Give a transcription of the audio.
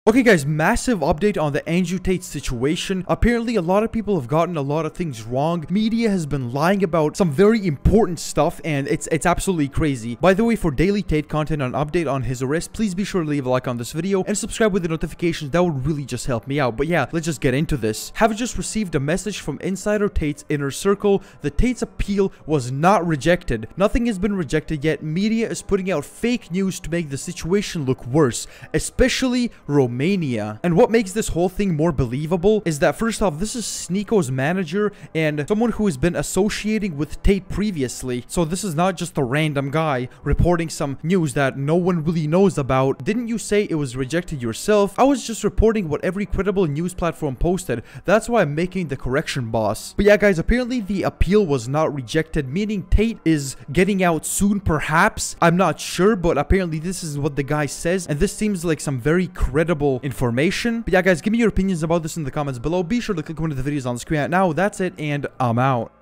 Okay guys, massive update on the Andrew Tate situation. Apparently a lot of people have gotten a lot of things wrong. Media has been lying about some very important stuff and it's absolutely crazy. By the way, for daily Tate content and update on his arrest, please be sure to leave a like on this video and subscribe with the notifications. That would really just help me out. But yeah, let's just get into this. Have just received a message from Insider Tate's inner circle. The Tate's appeal was not rejected. Nothing has been rejected yet. Media is putting out fake news to make the situation look worse, especially Romania. And what makes this whole thing more believable is that first off, this is Sneako's manager and someone who has been associating with Tate previously. So this is not just a random guy reporting some news that no one really knows about. Didn't you say it was rejected yourself? I was just reporting what every credible news platform posted. That's why I'm making the correction, boss. But yeah guys, apparently the appeal was not rejected, meaning Tate is getting out soon perhaps. I'm not sure, but apparently this is what the guy says and this seems like some very credible information. But yeah guys, give me your opinions about this in the comments below. Be sure to click one of the videos on the screen right now. That's it, and I'm out.